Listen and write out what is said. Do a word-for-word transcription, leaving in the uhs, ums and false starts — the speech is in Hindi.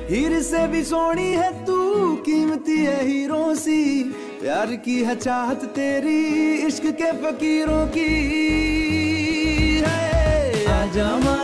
हीर से भी सोनी है तू, कीमती है हीरों सी, प्यार की है चाहत तेरी, इश्क के फकीरों की है। आजा